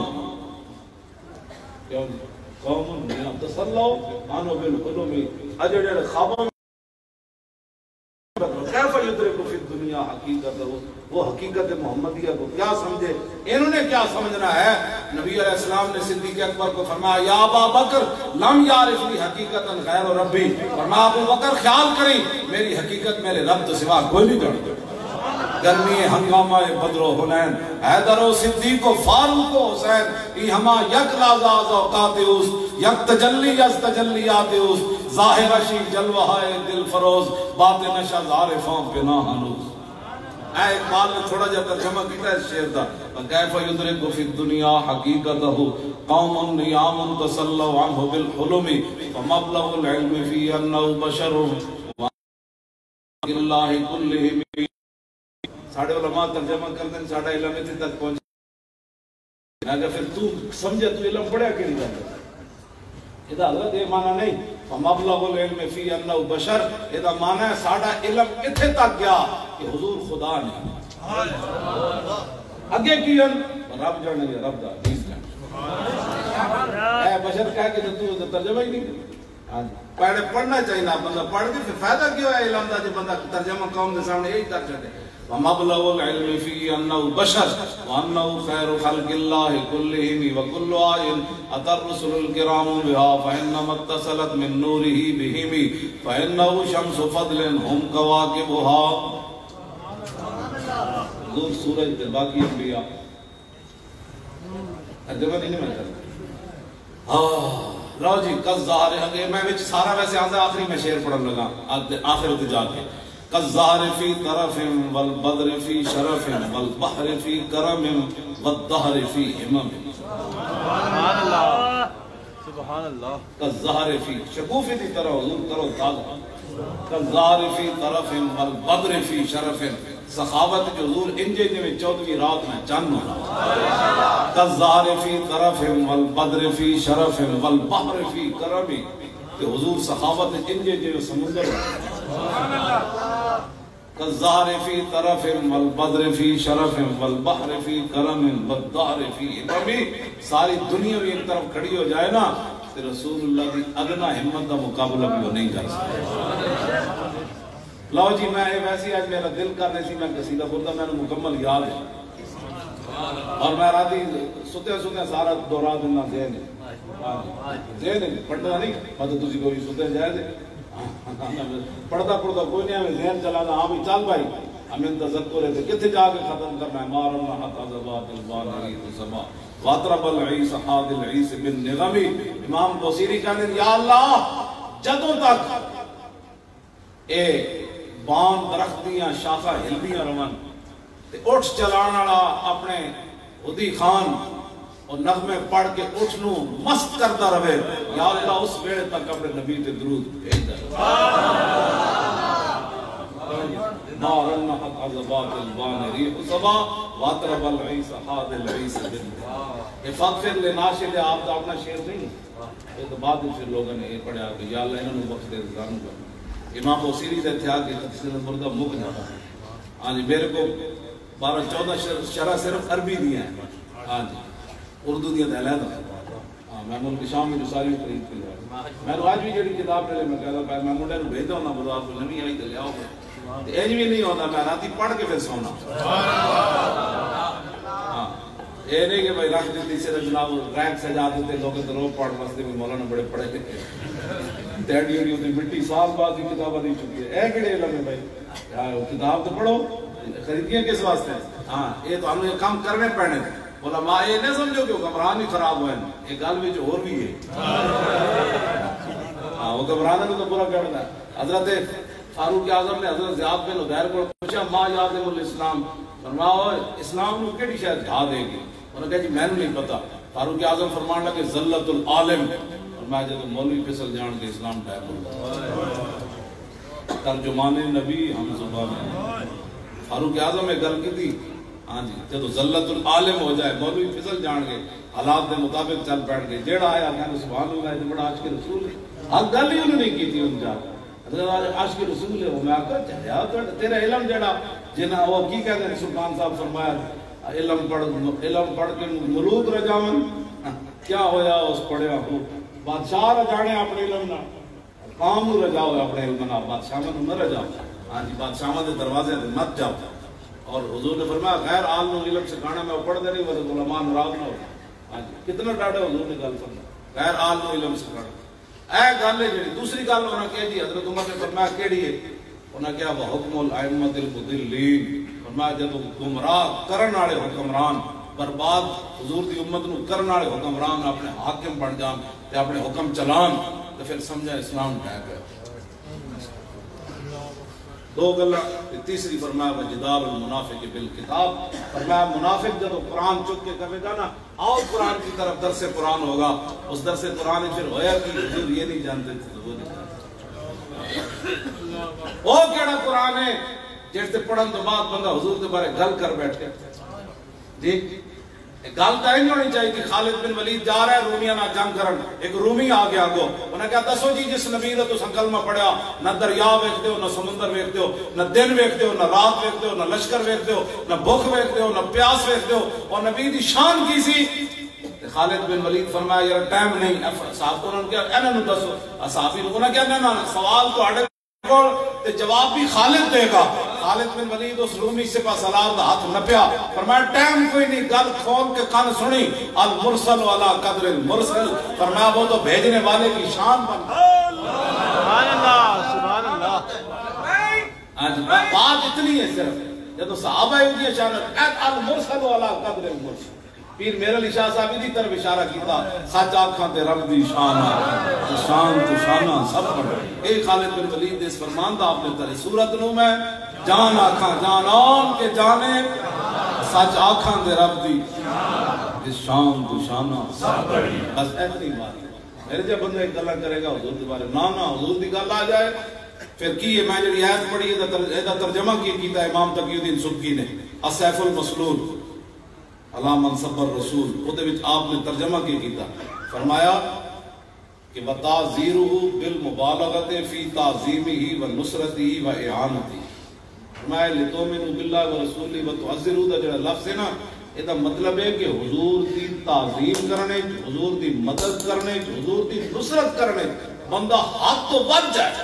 قوم نيام تسلوا عنه بالحلم. اجے جڑے خواباں کیف یدرک فی الدنیا حقیقت وہ حقیقت محمدیہ کو کیا سمجھے. انہوں نے کیا سمجھنا ہے؟ نبی علیہ السلام نے صدیق اکبر کو فرمایا یا ابا بکر لم یعرف لی حقیقتا غیر ربی. فرمایا ابو بکر خیال کریں میری حقیقت میرے رب تو سوا کوئی نہیں جانتا. گرمی ہنگامہ بدر و حنین حیدر و صدیق و فاروق و حسین ای ہما یک لازاز اوقات اوس یک تجلی از تجلیات اوس ظاہر اشی جلوہ دل فروز باطن شاز عارفان پناہ ہنوز. اے اقبال نے تھوڑا جا ترجمہ کیتا ہے اس شعر دا. کیف یدرک فی الدنیا حقیقتہ قوم نیام تسلوا عنہ بالحلم فمبلغ العلم فی انہ بشر اللہ کلہم. ساڑھے علماء ترجمہ کرتے ہیں ساڑھا علم اتنے تک پہنچے. اگر پھر تو سمجھے تو علم پڑھا کہ نہیں جانتا. یہ حضرت یہ معنی نہیں فمبلغ العلم فی انہ بشر. یہ معنی ہے ساڑھا علم اتنے تک گیا کہ حضور خدا نہیں. اگے کی رب جانے گیا رب دا حدیث جانے. اے بشر کہہ کہ تو ترجمہ ہی نہیں. پڑھنا چاہیے بندہ پڑھ کے پھر فائدہ کیوں ہے علم دا جو بندہ ترجمہ قوم دے سامنے یہی کر چھڑے وَمَبْلَغُ الْعِلْمِ فِيهِ أَنَّهُ بَشَرٌ وَأَنَّهُ خَيْرُ خَلْقِ اللَّهِ كُلِّهِمْ وَكُلُّ آيٍ أَتَى الرُّسُلُ الْكِرَامُ بِهَا فَإِنَّمَا اتصلت مِن نُورِهِ بِهِمْ فَإِنَّهُ شَمْسُ فَضْلٍ هُمْ كَوَاكِبُهَا حضور سورج دے باقی انبیاء ترجمہ نہیں میں کرتا لو جی کالظاہر ہے میں وچ سارا ویسے آندا آخری میں شعر پڑھن لگا آخر تے جا کے کالظاہر فی طرف والبدر فی شرف والبحر فی کرم والدہر فی ہمم سبحان اللہ سبحان اللہ کالظاہر فی شکوفی دی طرح حضور کرو تازہ کالظاہر فی طرف والبدر فی شرف سخاوت جو حضور انجے جو 14ویں رات میں چند ہونا کالظاہر فی طرف والبدر فی شرف والبحر فی کرم کہ حضور سخاوت انجے جو سمندر کالظاہر فی طرف والبدر فی شرف والبحر فی کرم والدہر فی ہمم ساری دنیا بھی ایک طرف کھڑی ہو جائے نا تو رسول اللہ کی ادنا ہمت کا مقابلہ بھی وہ نہیں کر سکتے لو جی میں ویسے آج میرا دل کر رہی تھی میں قصیدہ بولتا میں نے مکمل یاد ہے اور میں راتی ستے سارا دورا دینا ذہن ہے پڑھتا نہیں مطلب تسی کوئی ستے جائے دے پڑھتا کوئی نہیں ہمیں ذہن چلا ہاں بھی چل بھائی ہمیں تذکر ہے کتنے جا کے ختم کرنا ہے مارنا حتی زبات البان علیت سبا واطرب العیس حاد العیس بن نغمی امام بصیری کہنے یا اللہ جدوں تک اے بان درخت دیاں شاخہ ہلدیاں روان تے اٹھ چلان والا اپنے خودی خان اور نغمے پڑھ کے اٹھنوں مست کرتا رہے یا اللہ اس ویڑے تک اپنے نبی تے درود بھیج دے نارن حق عذبات البان ریح صبا واطرب العیس حاد العیس بن یہ فغفر لناشد آپ دا اپنا شعر نہیں یہ تو بعد پھر لوگوں نے یہ پڑھا کہ یا اللہ انہوں نے بخش دے زانو کر امام بصیری دے تھا کہ تفسیر مردہ مک جاتا ہاں جی میرے کو 12-14 شرح صرف عربی دیا ہیں ہاں جی اردو دیا دہلہ دا میں ملک شام میں رسالی قریب کے لیا میں نے آج بھی جڑی کتاب لے میں کہتا پہلے میں منڈے نے بھیجا ہونا بازار کو نمی آئی دے لیا ہوگا ایج بھی نہیں ہوتا میں راتی پڑھ کے پھر سونا ہاں یہ نہیں کہ بھائی رکھ دیتی سے جناب ریک سجا دیتے لوگ تو رو پڑھ واسطے میں مولانا بڑے پڑھے ڈیڈی ہوئی ہوتی مٹی سال بعد کی کتابیں نہیں چکی ہے اے کڑے علم ہے بھائی کتاب تو پڑھو خریدیاں کس واسطے ہاں یہ تو ہم نے کام کرنے پڑنے علماء یہ نہیں سمجھو کہ گھبران ہی خراب ہوئے ہیں ایک گل بھی جو اور بھی ہے ہاں وہ گھبرانا تو پورا کرنا ہے حضرت فاروق اعظم نے حضرت زیاد بن عدیر کو پوچھا ما یعظم الاسلام فرمایا اسلام کو کیڑی شاید جہا دے گی انہوں نے کہا جی میں نے نہیں پتا فاروق اعظم فرمان لگے ذلت العالم فرمایا جب مولوی پھسل جان کے اسلام ٹائپ ترجمان نبی ہم زبان فاروق اعظم میں گل کی تھی ہاں جی جب ذلت العالم ہو جائے مولوی پھسل جان کے حالات کے مطابق چل بیٹھ گئے جیڑا آیا کہنے سبحان اللہ یہ بڑا عاشق رسول ہے ہر گل ہی انہوں نے کی تھی ان جا عاشق رسول ہے وہ میں آکا چاہیا تیرا علم جڑا جنہا وہ کی کہتے ہیں سلطان صاحب فرمایا علم پڑھ کے ملوک رجاون کیا ہویا اس پڑھیا ہو بادشاہ رجانے اپنے علم نہ قوم رجاؤ اپنے علم نہ بادشاہ میں نہ رجاؤ ہاں جی بادشاہ دے دروازے دے مت جاؤ اور حضور نے فرمایا غیر عالم علم سکھانا میں پڑھ دے نہیں ورد علماء مراد نہ ہو ہاں جی کتنا ڈاڑے حضور نے گل فرمایا غیر عالم علم سکھانا اے گل ہے جڑی دوسری گل انہاں کہہ دی حضرت عمر نے فرمایا کیڑی ہے انہاں کہا وہ حکم الائمۃ المضلین فرمایا جب گمراہ کرن والے حکمران برباد حضور دی امت نو کرن والے حکمران اپنے حاکم بن جان تے اپنے حکم چلان تے پھر سمجھا اسلام ٹھیک ہے دو گلا تیسری فرمایا وجدال المنافق بالکتاب فرمایا منافق جب قرآن چک کے کہے گا نا آؤ قرآن کی طرف درس قرآن ہوگا اس درس قرآن پھر ہویا کہ حضور یہ نہیں جانتے تھے وہ نہیں وہ کیڑا قرآن ہے جیسے پڑھن تو بعد بندہ حضور کے بارے گل کر بیٹھ کے جی گل تو نہیں ہونی چاہیے کہ خالد بن ولید جا رہا ہے رومیاں نہ جنگ کرن ایک رومی آ گیا گو انہیں کہا دسو جی جس نبی نے تو کلمہ پڑھیا نہ دریا ویکھتے ہو نہ سمندر ویکھتے ہو نہ دن ویکھتے ہو نہ رات ویکھتے ہو نہ لشکر ویکھتے ہو نہ بھوک ویکھتے ہو نہ پیاس ویکھتے ہو اور نبی دی شان کی سی خالد بن ولید فرمایا یار ٹائم نہیں صاحب کو انہوں نے کیا انہوں نے دسو صحابی لوگوں نے کیا نا سوال تو اڑے تے جواب بھی خالد دے گا. خالد بن ولید اس رومی سپہ سالار دا ہاتھ نپیا فرمایا ٹائم کوئی نہیں گل کھول کے کان سنی المرسل والا قدر المرسل فرمایا وہ تو بھیجنے والے کی شان بن. سبحان اللہ سبحان اللہ. آج بات اتنی ہے صرف جب صحابہ کی شان المرسل والا قدر المرسل. پیر میرا علی شاہ صاحب دی طرف اشارہ کیتا سچ آنکھاں تے رب دی شان ہے شان تو شانہ سب پر اے خالد بن ولید اس فرمان دا آپ نے تری سورت نو میں جان آنکھاں جان آن کے جانے سچ آنکھاں تے رب دی شان تو شانہ سب پر. بس ایتنی بات میرے جب بندہ ایک گلہ کرے گا حضور دی بارے نانا حضور دی گل آ جائے پھر کی ہے. میں جڑی آیت پڑھی ہے ترجمہ کیتا امام تقی الدین سبکی نے السیف المسلول علی من سب الرسول وہ دے وچ آپ نے ترجمہ کیتا فرمایا کہ وَتَعْزِيرُهُ بِالْمُبَالَغَةِ فِي تَعْظِيمِهِ وَنُصْرَتِهِ وَإِعَانَتِهِ. فرمایا لِتُؤْمِنُوا بِاللَّهِ وَرَسُولِهِ وَتُعَزِّرُوهُ دا جڑا لفظ ہے نا یہ دا مطلب ہے کہ حضور دی تعظیم کرنے حضور دی مدد کرنے حضور دی نصرت کرنے بندہ ہاتھ تو بچ جائے.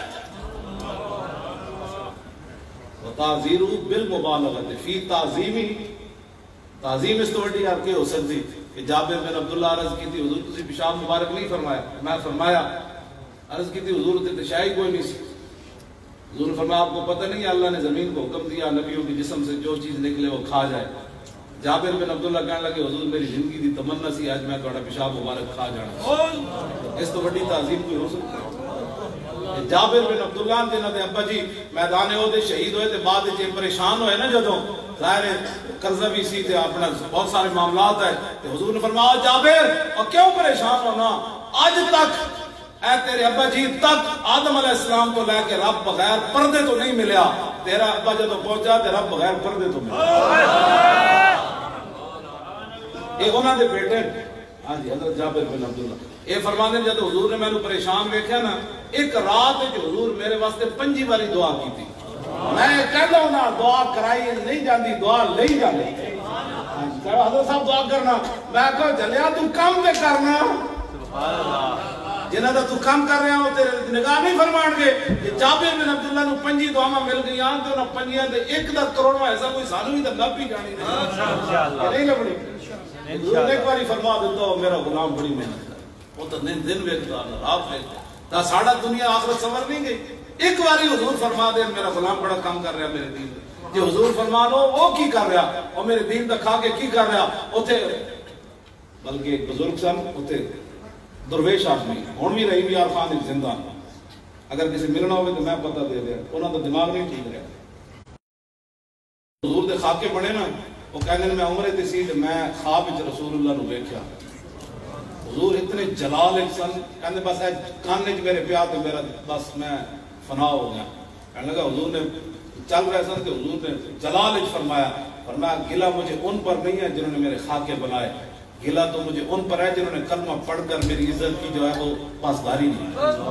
وَتَعْزِيرُهُ بِالْمُبَالَغَةِ فِي تَعْظِيمِهِ تعظیم اس تو وڈی آپ کے ہو سکتی کہ جابر بن عبداللہ عرض کی تھی حضور تسی پیشاب مبارک نہیں فرمایا. میں فرمایا عرض کی تھی حضور تے تشائی کوئی نہیں سی. حضور نے فرمایا آپ کو پتہ نہیں اللہ نے زمین کو حکم دیا نبیوں کی جسم سے جو چیز نکلے وہ کھا جائے. جابر بن عبداللہ کہنے لگے حضور میری زندگی دی تمنا سی آج میں تھوڑا پیشاب مبارک کھا جانا. اس تو وڈی تعظیم کوئی ہو سکتی. جابر بن عبداللہ جنہاں دے ابا جی میدان عہد شہید ہوئے تے بعد وچ پریشان ہوئے نا جدوں ظاہر ہے قرضہ بھی سی تے اپنا بہت سارے معاملات ہے تے حضور نے فرمایا جابر اور کیوں پریشان ہونا آج تک اے تیرے ابا جی تک آدم علیہ السلام کو لے کے رب بغیر پردے تو نہیں ملیا. تیرا ابا جدوں پہنچا تے رب بغیر پردے تو ملیا. یہ انہاں دے بیٹے ہاں جی حضرت جابر بن عبداللہ یہ فرماتے ہیں جب حضور نے میں پریشان دیکھا نا ایک رات حضور میرے واسطے 5 باری دعا کی تھی. میں کہتا ہوں نا دعا کرائی نہیں جاندی دعا لئی جاندی. حضرت صاحب دعا کرنا میں کہا جلیا تو کام پہ کرنا جنہاں دا تو کام کر رہا ہوں تیرے نگاہ نہیں فرمان گے. جابر بن عبداللہ نو 5 دعاواں مل گئی آن تے انہاں 5 دے ایک دا کروڑواں ایسا کوئی سانو بھی تے لب ہی جانی نہیں لبنی. حضور نے ایک باری فرما دیتا ہو میرا غلام بڑی محنت ہے وہ تو دن ویکھدا رات ویکھدا تا ساڑا دنیا آخرت سنور نہیں گئی. ایک باری حضور فرما دے میرا غلام بڑا کام کر رہا میرے دین جی حضور فرما دو وہ کی کر رہا اور میرے دین دکھا کے کی کر رہا اوتھے بلکہ ایک بزرگ سن اوتھے درویش آدمی ہن بھی رہی یار خان ایک زندہ اگر کسی ملنا ہوئے تو میں پتہ دے دیا انہاں دا دماغ نہیں ٹھیک رہا. حضور دے خاکے بنے نا وہ کہنے میں عمرے تے سی تے میں خواب وچ رسول اللہ نو ویکھیا. حضور اتنے جلال ایک سن کہنے بس کانے چ میرے پیا تے میرا بس میں فنا ہو گیا. کہنے لگا حضور نے چل رہے سن کہ حضور نے جلال فرمایا گلہ مجھے ان پر نہیں ہے جنہوں نے میرے خاکے بنائے گلہ تو مجھے ان پر ہے جنہوں نے کلمہ پڑھ کر میری عزت کی جو ہے وہ پاسداری نہیں.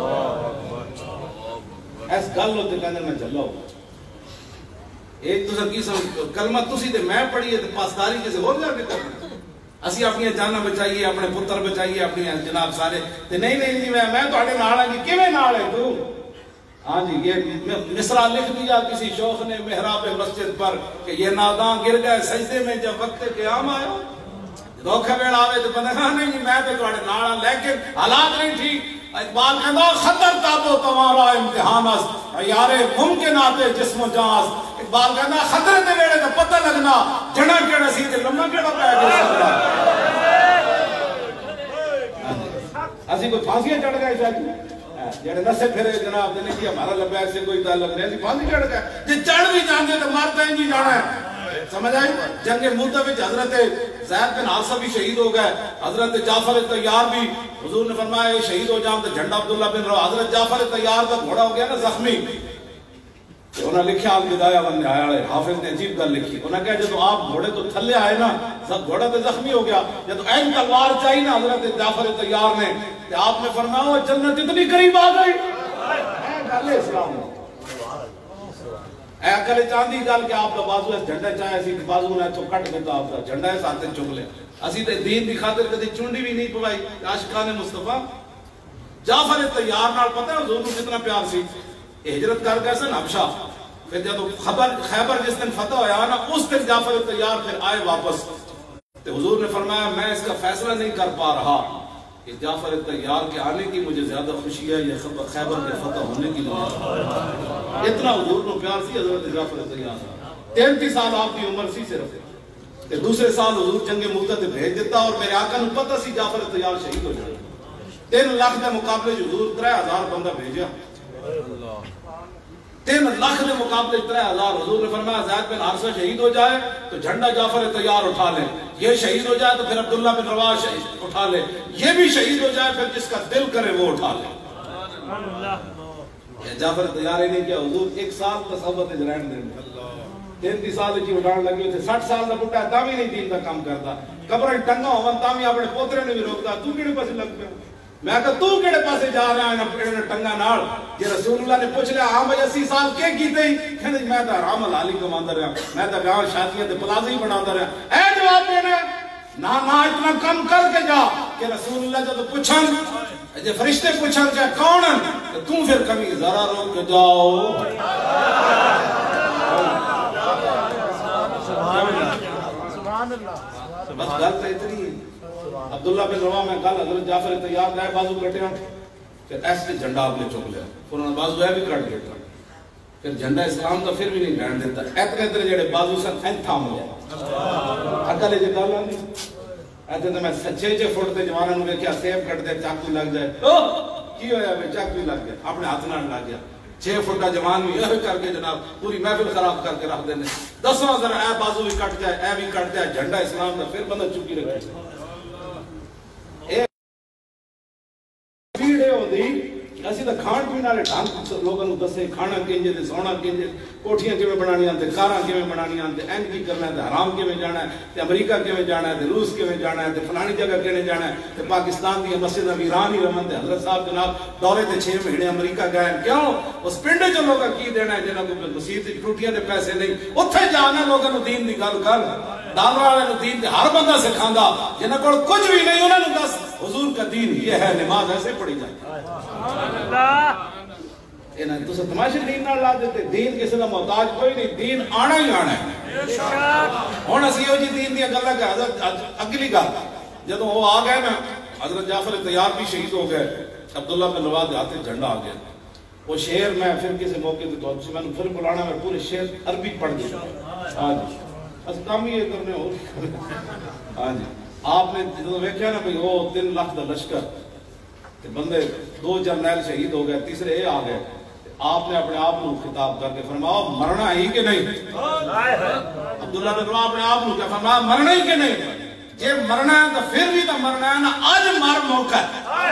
ایس گل ہوتے کہنے میں جلا ہو ایک دوسرا کی کلمہ تسی تے میں پڑھی ہے تے پاسداری کسے ہو جا کے کرنا. اسی اپنی جاناں بچائیے اپنے پتر بچائیے اپنی جناب سارے تے نہیں جی میں تہاڈے نال ہاں جی کیویں نال ہے تو ہاں جی یہ مصرع لکھ دیا کسی شوخ نے محراب مسجد پر کہ یہ ناداں گر گئے سجدے میں جب وقت قیام آیا. دھوکھے ویڑا آوے تو بندہ کہا نہیں میں تو تہاڈے نال ہاں لیکن حالات نہیں ٹھیک. اقبال کہندا خطر تابو تمہارا امتحان است یارے ممکنات جسم و جان است. اقبال کہندا خطرے دے ویڑے تے پتہ لگنا جڑا کیڑا سی تے لمما کیڑا پے گیا. اسی کوئی پھانسیاں چڑھ گئے شاید جڑے نسے پھرے جناب دے نہیں ہمارا لبا ایسے کوئی تعلق نہیں سی پھانسی چڑھ گئے جے چڑھ بھی جاندے تے مرتے ہیں جی جانا ہے. سمجھ آئی جنگ موتہ وچ حضرت زید بن حارثہ بھی شہید ہو گئے. حضرت جعفر طیار بھی حضور نے فرمایا یہ شہید ہو جاؤں تو جھنڈا عبداللہ بن روا. حضرت جعفر طیار کا گھوڑا ہو گیا نا زخمی انہوں نے لکھا البدایہ والنہایہ حافظ نے عجیب گل لکھی. انہوں نے کہا جب آپ گھوڑے تو تھلے آئے نا گھوڑا تو زخمی ہو گیا جب این تلوار چاہی نا حضرت جعفر طیار نے آپ نے فرمایا وہ جنت اتنی قریب آ گئی. گل اسلام اے اکل چاندی گل کہ آپ دا بازو ہے جھنڈا چاہے اسی بازو نے تو کٹ دیتا آپ دا جھنڈا ہے ساتھ چک لے اسی تے دین دی خاطر کدی چونڈی بھی نہیں پوائی عاشقان مصطفیٰ جعفر طیار نال پتہ ہے حضور کو کتنا پیار سی ہجرت کر گئے سن حبشہ پھر جب خیبر جس دن فتح ہویا نا اس دن جعفر طیار پھر آئے واپس تو حضور نے فرمایا میں اس کا فیصلہ نہیں کر پا رہا کہ جعفر طیار کے آنے کی مجھے زیادہ خوشی ہے یا خیبر کے فتح ہونے کی مجھے اتنا حضور کو پیار سی حضرت جعفر طیار 33 سال آپ کی عمر سی صرف دوسرے سال حضور جنگ موتہ تے بھیج دیتا اور میرے آقا نو پتہ سی جعفر طیار شہید ہو جائے 3 لاکھ دے مقابلے حضور 3000 بندہ بھیجیا 3 لاکھ دے مقابلے 3000 حضور نے فرمایا زید بن حارثہ شہید ہو جائے تو جھنڈا جعفر طیار اٹھا لے یہ شہید ہو جائے تو پھر عبداللہ بن رواحہ شہید اٹھا لے یہ بھی شہید ہو جائے پھر جس کا دل کرے وہ اٹھا لے جعفر طیار ہی نہیں کیا حضور 1 سال کا صحبت اجرائن دیں 33 سال کی اٹھان لگے تھے 60 سال کا بٹا ہے تاوی نہیں دین کا کام کرتا قبریں ٹنگا ہون تاوی اپنے پوترے نے بھی روکتا تو کیڑے پاسے لگ پیا میں کہا تو کیڑے پاسے جا رہا ہے نا ٹنگا نال یہ رسول اللہ نے پوچھ لیا ہاں بھائی 80 سال کے کیتے ہی کہنے میں تو رام العالی کماندہ رہا میں تو گاؤں شادیاں تے پلازے ہی بناتا رہا اے جواب دینا نہ اتنا کم کر کے جا کہ رسول اللہ جب پوچھن جب فرشتے پوچھن کہ کون ہیں تو پھر کبھی ذرا روک کے جاؤ بس گل تو اتنی ہے عبداللہ بن رواحہ میں کل حضرت جعفر طیار دائیں بازو کٹے ہیں پھر ایسے جھنڈا آپ نے چک لیا پھر انہوں نے بازو ہے بھی کٹ دیتا پھر جھنڈا اسلام کا پھر بھی نہیں بہن دیتا ایتنے اتنے جڑے بازو سن این تھام ہو جائے اکلے جو گل آنی ایتنے تو میں 6 فٹ تے جوانوں نے کیا سیب کٹ دے چاقو لگ جائے کی ہویا میں چاقو لگ گیا اپنے ہاتھ نہ لگ گیا 6 فٹ کا جوان بھی یہ کر کے جناب پوری محفل خراب کر کے رکھ دینے 10 ذرا اے بازو بھی کٹ جائے اے بھی کٹ جائے جھنڈا اسلام کا پھر بندہ چکی رکھے پیڑے ہو دی اسی تا کھان پینے والے ڈھنگ لوگوں نے دسے کھانا کینجے تے سونا کینجے کوٹھیاں کیویں بنانیاں تے کاراں کیویں بنانیاں تے این کی کرنا تے حرام کیویں جانا ہے تے امریکہ کیویں جانا ہے تے روس کیویں جانا ہے تے فلانی جگہ کیویں جانا ہے تے پاکستان دی مسجد اب ایران ہی رمن تے حضرت صاحب جناب دورے تے 6 مہینے امریکہ گئے کیوں اس پنڈے جو لوگاں کی دینا ہے جنہاں کو مسجد دی ٹوٹیاں دے پیسے نہیں اوتھے جانا لوگاں نو دین دی گل کر ڈالر والے نو دین تے ہر بندہ سکھاندا جنہاں کول کچھ بھی نہیں انہاں نو دس حضور کا دین یہ ہے نماز ایسے پڑھی جائے انہاں تو تماشے دین نہ لا دیتے دین کسی کا محتاج کوئی نہیں دین آنا ہی آنا ہے ہن اسی ہو جی دین دی گلاں کہ حضرت اگلی گل جدوں وہ آ گئے نا حضرت جعفر طیار بھی شہید ہو گئے عبداللہ بن رواحہ دے ہاتھ جھنڈا آ گیا وہ شعر میں پھر کسی موقع تے تو میں نے پھر بلانا میں پورے شعر عربی پڑھ دیا ہاں جی اس کام یہ کرنے اور ہاں جی آپ نے جدوں ویکھیا نا بھئی وہ 3 لاکھ دا لشکر تے بندے 2 جرنیل شہید ہو گئے تیسرے اے آ گئے آپ نے اپنے آپ کو خطاب کر کے فرمایا مرنا ہی کہ نہیں عبداللہ بن رواحہ اپنے آپ کو کیا فرمایا مرنا ہی کہ نہیں جے مرنا ہے تو پھر بھی تو مرنا ہے نا آج مار موقع ہے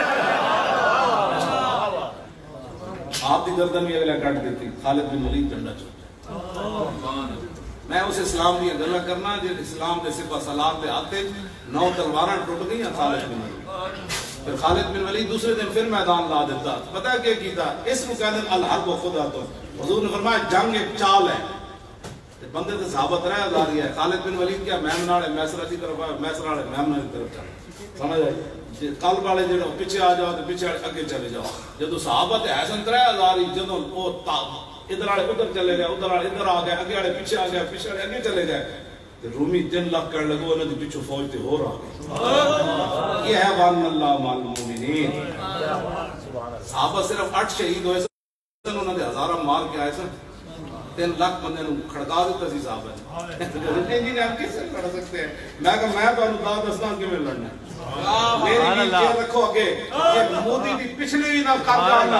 آپ دی گردن بھی اگلے کٹ دیتی خالد بن ولید جھنڈا چوک میں اس اسلام دی گلا کرنا جے اسلام دے سپہ سالار دے آتے 9 تلواراں ٹوٹ گئی خالد بن ولید پھر خالد بن ولید دوسرے دن پھر میدان لا دیتا پتہ ہے کیا کیتا اس کو کہتے ہیں الحرب خدعۃ حضور نے فرمایا جنگ ایک چال ہے بندے تے ثابت رہا جاری ہے خالد بن ولید کیا میمن والے میسرہ کی طرف میسرہ والے میمن کی طرف چل سمجھ آئی قلب والے جڑے پیچھے آ جاؤ تے پیچھے اگے چلے جاؤ جدوں صحابت حسن 3000 جدوں وہ ادھر والے ادھر چلے گئے ادھر والے ادھر آ گئے اگے والے پیچھے آ گئے پیچھے والے اگے چلے گئے رومی 3 لاکھ کرنے لگو انہوں نے پیچھو فوج تے ہو رہا یہ ہے وَأَنَّ اللَّهَ مَعَ الْمُؤْمِنِينَ صحابہ صرف 8 شہید ہوئے سن انہوں نے ہزارہ مار کے آئے سن 3 لاکھ بندے نے کھڑکا دیتا سی صحابہ نے جی نے آپ کس سے لڑ سکتے ہیں میں کہا میں تو اللہ دستان کے میں لڑنا ہے میری نیچے رکھو اگے یہ مودی بھی پچھلے ہی نہ کر جانا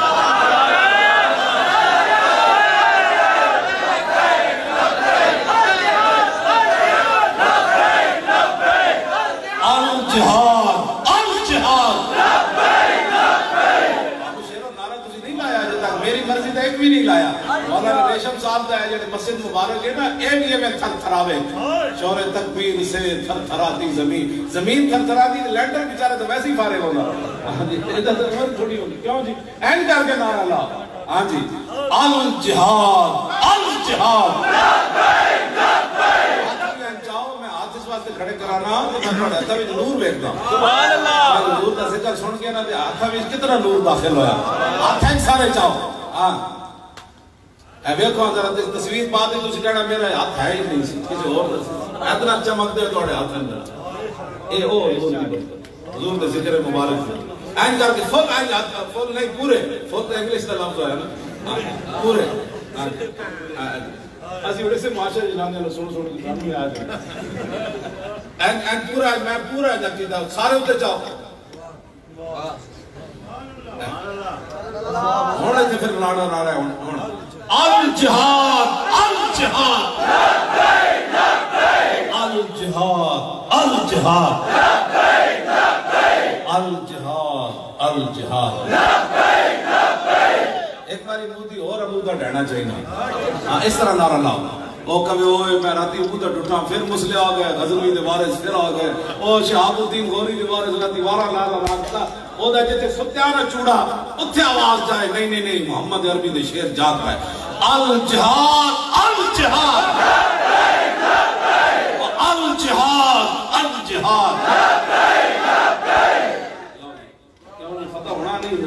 الجہاد الجہاد لبیک لبیک آپ کو شیر و نعرہ تجھے نہیں لایا جاتا میری مرضی دے ایک بھی نہیں لایا مولانا ریشم صاحب دا ہے جڑے مسجد مبارک ہے نا اے بھی میں تھر تھراوے شور تکبیر سے تھر تھراتی زمین تھر تھراتی لینڈر بیچارے تو ویسے ہی فارغ ہوگا ہاں جی ادھر تو عمر تھوڑی ہوگی کیوں جی این کر کے نعرہ لا ہاں جی الجہاد چاہو میں ہاتھ اس واسطے کھڑے کرانا تو میں تھوڑا ہاتھا بھی نور بیکتا ہوں سبحان اللہ حضور کا ذکر سن کے نا ہاتھا بھی کتنا نور داخل ہویا ہاتھا ایک سارے چاہو ہاں اے ویکھو ذرا تصویر بات ہے تسی کہنا میرا ہاتھ ہے ہی نہیں سی کسی اور اتنا چمک دے تھوڑے ہاتھ اندر اے او حضور کا ذکر مبارک این کر کے فل نہیں پورے فل تو انگلش کا لفظ ہے نا پورے اسی بڑے سے معاشرے جنانے لو سن کی سامنے آ جائے این پورا میں پورا جاتی تھا سارے ہوتے چاہو ہونے تھے پھر لاڑا نہ رہے ہونا الجہاد الجہاد الجہاد الجہاد الجہاد الجہاد ایک باری مودی اور ابودہ ڈھینا چاہیے اس طرح نعرہ لاؤ او کبھی ہوئے میں راتی ابودہ ڈھٹا پھر مسلے آ گئے غزنوی دے وارث پھر آ گئے او شہاب الدین غوری دے وارث راتی وارہ نعرہ لاتا او دا جتے ستیانہ چوڑا اتھے آواز جائے نہیں نہیں نہیں محمد عربی دے شیر جاگ رہے الجہاد الجہاد الجہاد الجہاد کیا انہیں فتح ہونا نہیں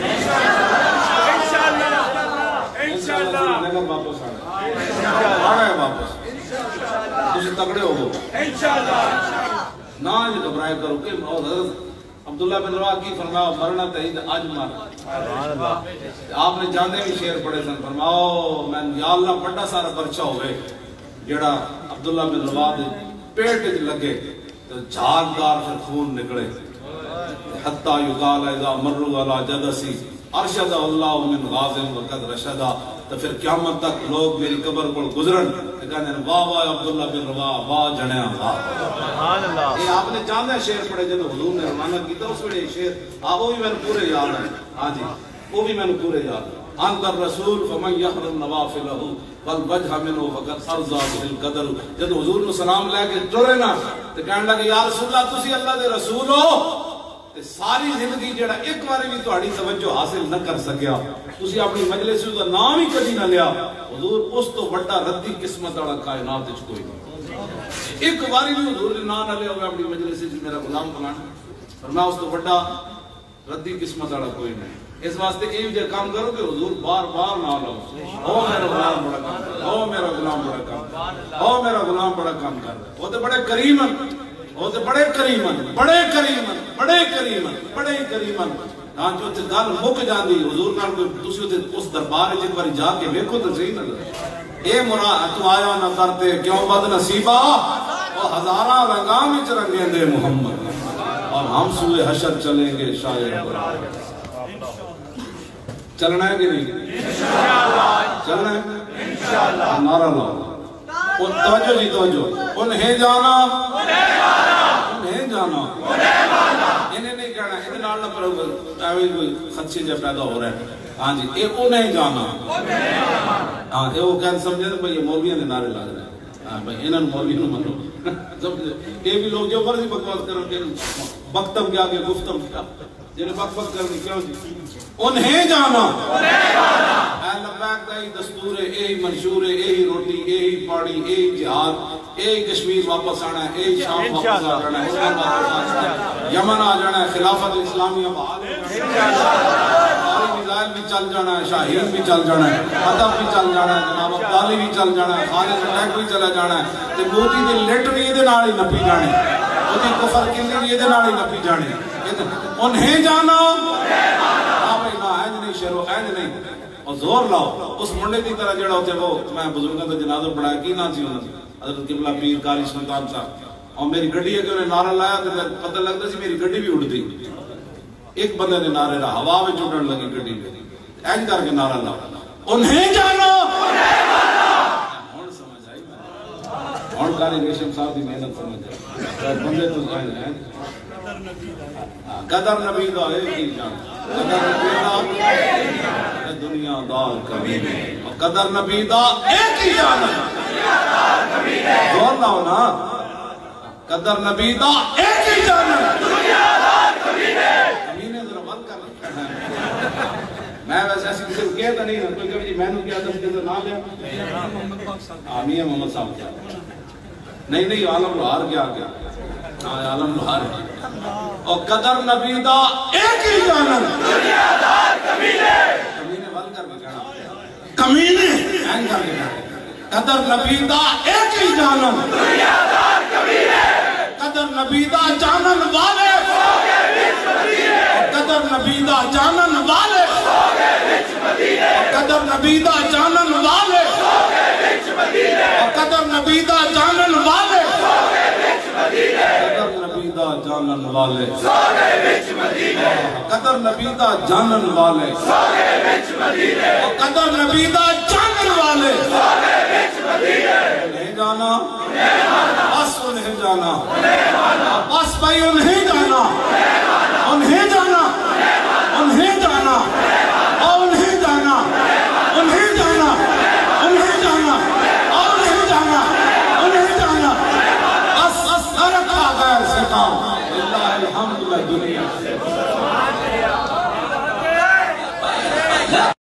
انشاءاللہ نگر واپس آنا ہے واپس تجھے تکڑے ہو گو نہ یہ گھبرائے کرو کہ حضرت عبداللہ بن رواح کی فرماؤ مرنا تہید آج مارا آپ نے جانے بھی شیر پڑے سن فرماؤ میں یا اللہ بڑا سارا برچہ ہوئے جڑا عبداللہ بن رواح دے پیٹ لگے تو جھاگدار پھر خون نکلے حتی یقال اذا مروا علی جدسی ارشد اللہ من غازم وقد رشدہ تو پھر قیامت تک لوگ میری قبر کو گزرن کہنے ہیں واہ واہ عبداللہ بن رواح واہ جنیاں واہ یہ آپ نے جاندہ شیر پڑھے جب حضور نے روانہ کی تو اس ویلے شیر وہ بھی میں نے پورے یاد ہے ہاں جی وہ بھی میں نے پورے یاد ہے انت الرسول فمن یحرم نوافلہ والوجہ منہ فقد ارضا به القدر جب حضور نے سلام لے کے ٹرے نا تو کہنے لگے یا رسول اللہ تسی اللہ دے رسول ہو ساری زندگی جڑا ایک بار بھی تہاڈی توجہ حاصل نہ کر سکیا تسی اپنی مجلس دا نام ہی کبھی نہ لیا حضور اس تو بڑا ردی قسمت والا کائنات وچ کوئی نہیں ایک بار بھی حضور نے نام نہ لیا ہوگا اپنی مجلس وچ میرا غلام بنانا فرمایا اس تو بڑا ردی قسمت والا کوئی نہیں اس واسطے یہ جو کام کرو کہ حضور بار بار نہ لو او میرا غلام بڑا کام کر او میرا غلام بڑا کام کر او میرا غلام بڑا کام کر وہ تو بڑے کریم ہیں وہ تو بڑے کریم ہیں بڑے کریم ہیں بڑے کریم ہیں بڑے کریم ہیں ہاں جو تے گل مک جاندی حضور نال کوئی تسی اس دربار وچ ایک بار جا کے ویکھو تے صحیح نظر اے مراد تو آیا نہ کرتے کیوں بد نصیبا وہ ہزاراں رنگاں وچ رنگیں دے محمد اور ہم سوئے حشر چلیں گے شاید چلنا ہے کہ نہیں چلنا ہے انشاءاللہ نعرہ لاؤ توجہ جی توجہ انہیں جانا انہیں جانا انہیں نہیں کہنا انہیں نال نہ پڑھو کوئی خدشے جب پیدا ہو رہا ہے ہاں جی اے انہیں جانا ہاں اے وہ کہنے سمجھے تو بھئی یہ مولویوں نے نعرے لا رہے ہیں ہاں بھئی انہوں مولوی نو منو سمجھے یہ بھی لوگ جو فرضی بکواس کرو کہ بکتم کیا کہ گفتم کیا جنہیں بک بک کرنی کیوں جی انہیں جانا اے لبیک دا ہی دستور ہے اے ہی منشور ہے اے ہی روٹی اے ہی پاڑی اے ہی جہاد اے ہی کشمیر واپس آنا ہے اے ہی شام واپس آنا ہے یمن آ جانا ہے خلافت اسلامیہ بحال میزائل بھی چل جانا ہے شاہین بھی چل جانا ہے ادب بھی چل جانا ہے جناب عبدالی بھی چل جانا ہے خالد اٹیک بھی چلا جانا ہے تے موتی دے لٹ بھی یہ دے نال ہی نپی جانے موتی کفر کندی بھی یہ دے نال ہی نپی جانے انہیں جانا آپ اینا اینج نہیں شروع اینج نہیں اور زور لاؤ اس منڈے کی طرح جڑا ہوتے وہ میں بزرگاں کا جنازہ پڑھایا کی نہ تھی حضرت قبلہ پیر قاری سلطان صاحب اور میری گڈی ہے کہ انہیں نعرہ لایا تو پتہ لگتا سی میری گڈی بھی اڑ دی ایک بندے نے نعرے رہا ہوا میں چوٹن لگی گڈی میں اینج کر کے نعرہ لاؤ انہیں جانا ہون سمجھ آئی میں ہون قاری ریشم صاحب دی محنت سمجھ آئی بندے تو قدر نبی دا ایک ہی جان، قدر نبی دا دنیا دار کمینے، قدر نبی دا ایک ہی جان، زور لاؤ نا، قدر نبی دا ایک ہی جان، دنیا دار کمینے، کمینے ذرا بند کر رہا میں ویسے ایسی کسی کو کہتا نہیں ہے، کوئی کبھی جی میں نے کیا تھا کہتا نہ لیا آمین محمد صاحب کیا نہیں عالم لوہار کیا گیا عالم لوہار اور قدر نبی دا ایک ہی جانن دنیا دار کمینے کمینے بند کر کے کہنا کمینے این کر کے کہنا قدر نبی دا ایک ہی جانن دنیا دار کمینے قدر نبی دا جانن والے قدر نبی دا جانن والے قدر نبی دا جانن والے قدر نبی دا جانن والے قدر نبی دا جانن والے قدر نبی دا جانن والے قدر نبی دا جانن والے نہیں جانا بس انہیں جانا بس بھائی انہیں جانا انہیں جانا انہیں